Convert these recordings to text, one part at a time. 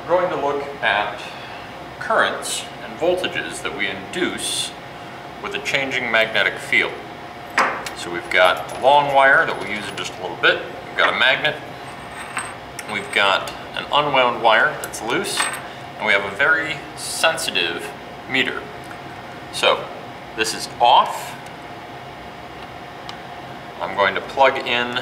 We're going to look at currents and voltages that we induce with a changing magnetic field. So we've got a long wire that we'll use in just a little bit. We've got a magnet. We've got an unwound wire that's loose. And we have a very sensitive meter. So this is off. I'm going to plug in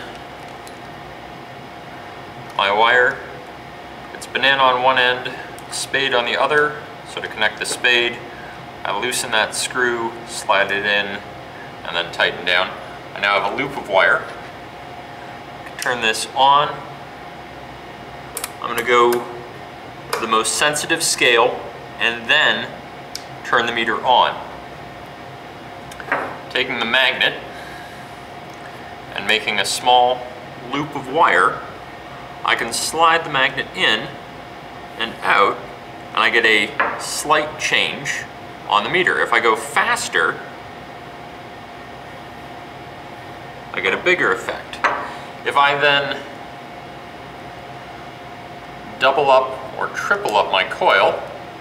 my wire. It's banana on one end, spade on the other. So to connect the spade, I loosen that screw, slide it in, and then tighten down. I now have a loop of wire. Turn this on. I'm going to go to the most sensitive scale and then turn the meter on. Taking the magnet and making a small loop of wire, I can slide the magnet in and out, and I get a slight change on the meter. If I go faster, I get a bigger effect. If I then double up or triple up my coil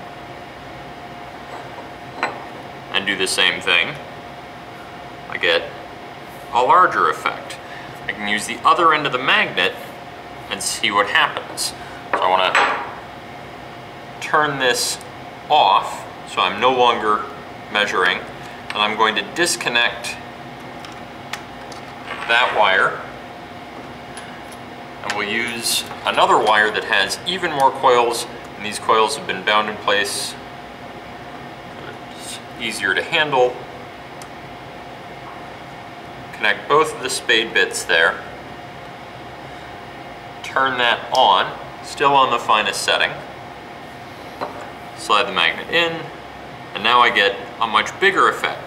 and do the same thing, I get a larger effect. I can use the other end of the magnet and see what happens. So I want to turn this off so I'm no longer measuring, and I'm going to disconnect that wire, and we'll use another wire that has even more coils, and these coils have been bound in place. It's easier to handle. Connect both of the spade bits there. Turn that on, still on the finest setting. Slide the magnet in, and now I get a much bigger effect.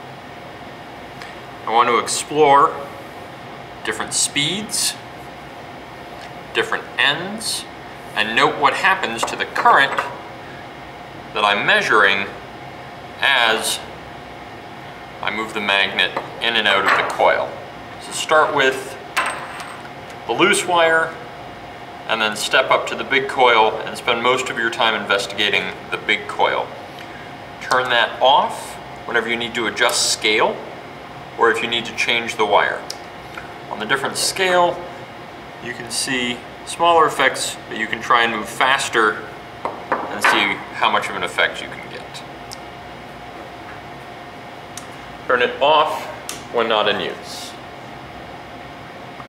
I want to explore different speeds, different ends, and note what happens to the current that I'm measuring as I move the magnet in and out of the coil. So start with the loose wire, and then step up to the big coil and spend most of your time investigating the big coil. Turn that off whenever you need to adjust scale, or if you need to change the wire. On the different scale, you can see smaller effects, but you can try and move faster and see how much of an effect you can get. Turn it off when not in use.